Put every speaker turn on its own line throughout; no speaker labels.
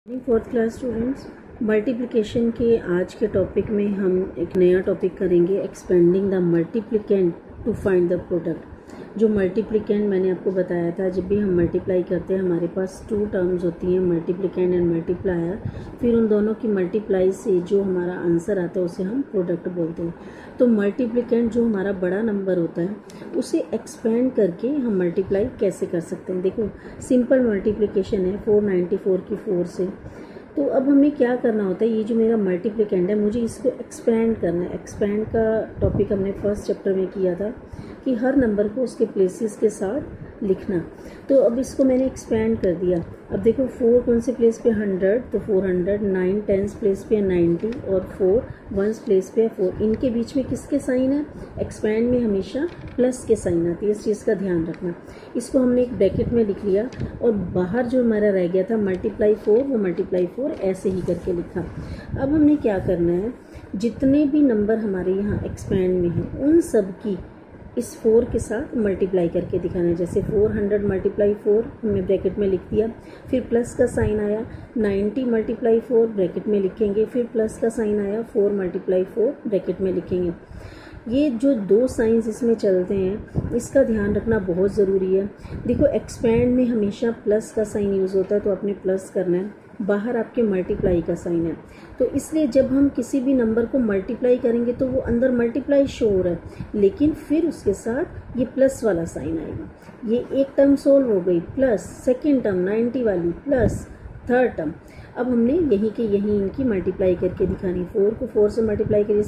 Fourth class students, multiplication के आज के टॉपिक में हम एक नया टॉपिक करेंगे, expanding the multiplicand to find the product. जो मल्टीप्लिकेंट मैंने आपको बताया था, जब भी हम मल्टीप्लाई करते हैं हमारे पास टू टर्म्स होती हैं, मल्टीप्लिकेंट एंड मल्टीप्लायर। फिर उन दोनों की मल्टीप्लाई से जो हमारा आंसर आता है उसे हम प्रोडक्ट बोलते हैं। तो मल्टीप्लिकेंट जो हमारा बड़ा नंबर होता है उसे एक्सपेंड करके हम मल्टीप्लाई कैसे कर सकते हैं। देखो, सिंपल मल्टीप्लिकेशन है 494 की 4 से। तो अब हमें क्या करना होता है, ये जो मेरा मल्टीप्लिकेंट है मुझे इसको एक्सपेंड करना है। एक्सपेंड का टॉपिक हमने फर्स्ट चैप्टर में किया था कि हर नंबर को उसके प्लेसेस के साथ लिखना। तो अब इसको मैंने एक्सपेंड कर दिया। अब देखो 4 कौन से प्लेस पे 100, तो 400, 9 टेंस प्लेस पे 90 और 4 वंस प्लेस पे 4। इनके बीच में किसके साइन है? एक्सपेंड में हमेशा प्लस के साइन आती है, इस चीज़ का ध्यान रखना। इसको हमने एक ब्रैकेट में लिख लिया और बाहर जो हमारा रह गया था मल्टीप्लाई 4, वो मल्टीप्लाई 4 ऐसे ही करके लिखा। अब हमने क्या करना है, जितने भी नंबर हमारे यहाँ एक्सपेंड में हैं उन सब की इस 4 के साथ मल्टीप्लाई करके दिखाना है। जैसे 400 मल्टीप्लाई 4 हमने ब्रैकेट में लिख दिया, फिर प्लस का साइन आया। 90 मल्टीप्लाई 4 ब्रैकेट में लिखेंगे, फिर प्लस का साइन आया। 4 मल्टीप्लाई 4 ब्रैकेट में लिखेंगे। ये जो दो साइंस इसमें चलते हैं इसका ध्यान रखना बहुत ज़रूरी है। देखो, एक्सपेंड में हमेशा प्लस का साइन यूज़ होता है, तो आपने प्लस करना है। बाहर आपके मल्टीप्लाई का साइन है, तो इसलिए जब हम किसी भी नंबर को मल्टीप्लाई करेंगे तो वो अंदर मल्टीप्लाई शो हो रहा है, लेकिन फिर उसके साथ ये प्लस वाला साइन आएगा। ये एक टर्म सोल्व हो गई, प्लस सेकेंड टर्म 90 वाली, प्लस थर्ड टर्म। अब हमने यहीं के यहीं इनकी मल्टीप्लाई करके दिखानी। 4 को 4 से मल्टीप्लाई करिए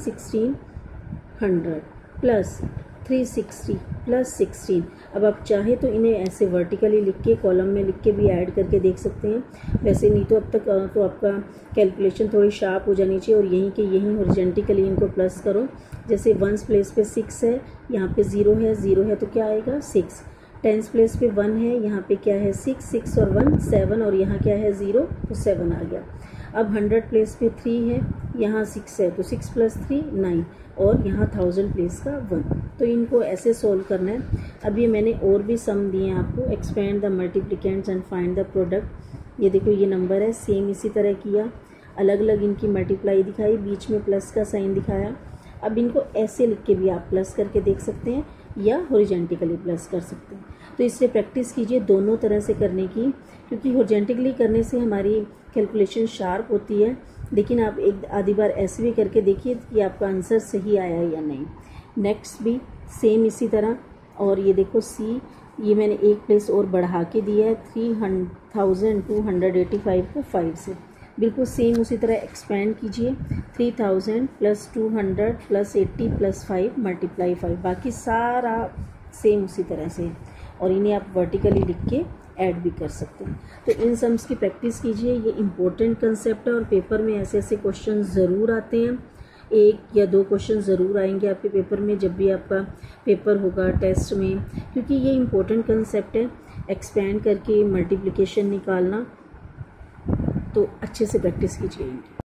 1600 प्लस 360 प्लस 16। अब आप चाहे तो इन्हें ऐसे वर्टिकली लिख के कॉलम में लिख के भी ऐड करके देख सकते हैं। वैसे नहीं तो अब तक तो आपका कैलकुलेशन थोड़ी शार्प हो जानी चाहिए, और यहीं के यहीं हॉरिजॉन्टली इनको प्लस करो। जैसे वंस प्लेस पे 6 है, यहाँ पे 0 है तो क्या आएगा 6। टेंस प्लेस पे 1 है, यहाँ पे क्या है 6, 6 और 1 7, और यहाँ क्या है 0, तो 7 आ गया। अब 100 प्लेस पे 3 है, यहाँ 6 है तो 6 प्लस 3 9, और यहाँ 1000 प्लेस का 1। तो इनको ऐसे सोल्व करना है। अब ये मैंने और भी सम दिए हैं आपको, expand the multiplicands and find the product. ये देखो, ये नंबर है, सेम इसी तरह किया, अलग अलग इनकी मल्टीप्लाई दिखाई, बीच में प्लस का साइन दिखाया। अब इनको ऐसे लिख के भी आप प्लस करके देख सकते हैं या हॉरिजॉन्टली प्लस कर सकते हैं। तो इससे प्रैक्टिस कीजिए दोनों तरह से करने की, क्योंकि हॉरिजॉन्टली करने से हमारी कैलकुलेशन शार्प होती है, लेकिन आप एक आधी बार ऐसे भी करके देखिए कि आपका आंसर सही आया या नहीं। नेक्स्ट भी सेम इसी तरह। और ये देखो सी, ये मैंने एक प्लेस और बढ़ा के दिया है, 3285 को 5 से। बिल्कुल सेम उसी तरह एक्सपेंड कीजिए, 3000 प्लस 200 प्लस 80 प्लस 5 मल्टीप्लाई 5। बाकी सारा सेम उसी तरह से, और इन्हें आप वर्टिकली लिख के ऐड भी कर सकते हैं। तो इन सम्स की प्रैक्टिस कीजिए, ये इम्पोर्टेंट कंसेप्ट है और पेपर में ऐसे ऐसे क्वेश्चन ज़रूर आते हैं। 1 या 2 क्वेश्चन ज़रूर आएंगे आपके पेपर में जब भी आपका पेपर होगा टेस्ट में, क्योंकि ये इम्पोर्टेंट कंसेप्ट है। एक्सपेंड करके मल्टीप्लिकेशन निकालना, तो अच्छे से प्रैक्टिस कीजिए इनकी।